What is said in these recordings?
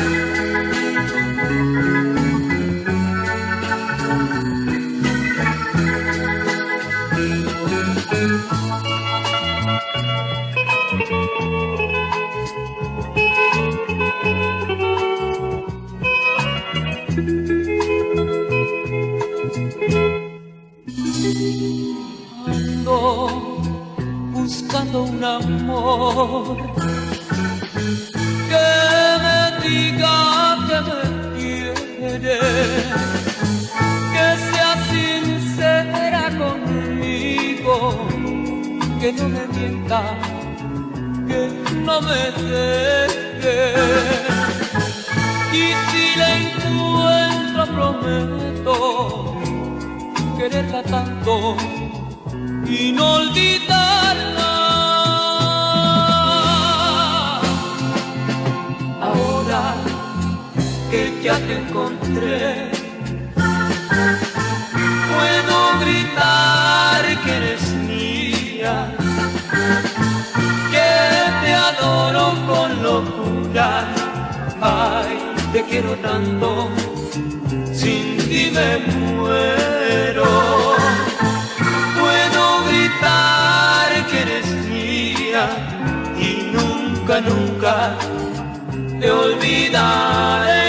Ando buscando un amor que me diga que me quiere, que sea sincera conmigo, que no me mienta, que no me deje. Y si la encuentro prometo quererla tanto y no olvidarla. Ahora que ya te encontré, puedo gritar que eres mía, que te adoro con locura. Ay, te quiero tanto, sin ti me muero. Puedo gritar que eres mía y nunca, nunca te olvidaré.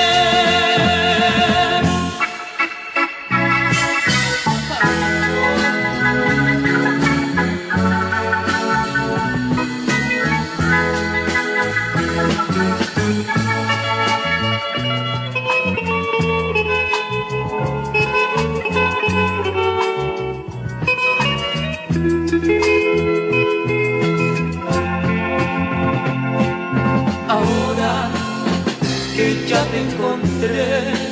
Ahora que ya te encontré,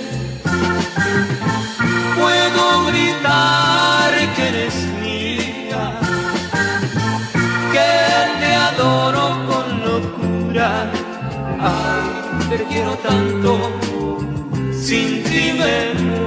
puedo gritar que eres mía, que te adoro con locura. Ay, te quiero tanto, sin ti me muero.